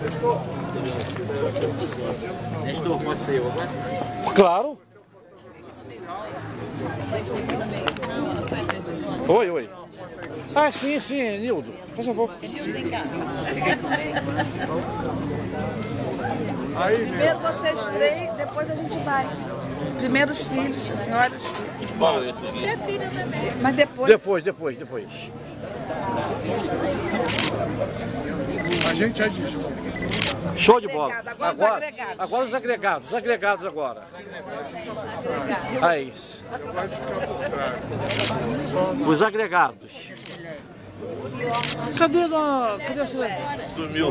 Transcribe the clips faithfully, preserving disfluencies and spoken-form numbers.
Nestor, pode ser eu agora? Claro. Oi, oi. Ah, sim, sim, Nildo. Por favor. Primeiro vocês três, depois a gente vai. Primeiro os filhos, as senhoras, os filhos. Você é filha também. Mas depois... Depois, depois, depois. A gente é disso. Show de bola. Agora os Agora, agregados. agora os agregados. Os agregados agora. Ah, isso. Vai ficar por trás. Só Os agregados. Cadê a... Cadê a cidade? Sumiu.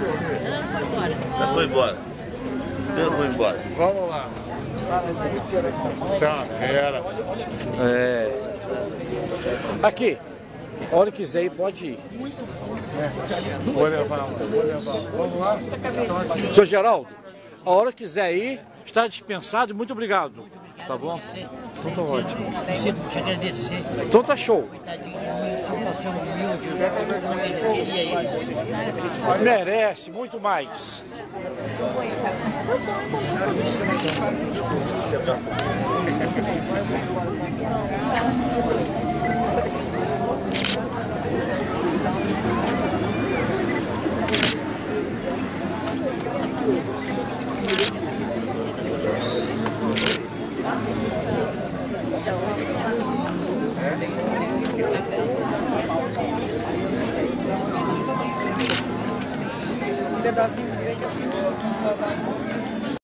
Já foi embora. Já foi embora. vamos lá. Você é uma fera. É. Aqui. A hora que quiser ir, pode ir. Vou levar, vou levar. Vamos lá? Seu Geraldo, a hora que quiser ir, está dispensado e muito obrigado. Tá bom? Então tá ótimo. Sempre te agradecer. Então tá show. Coitadinho, informação humilde, eu não merecia ele. Merece muito mais. Um pedacinho de leite, eu fico.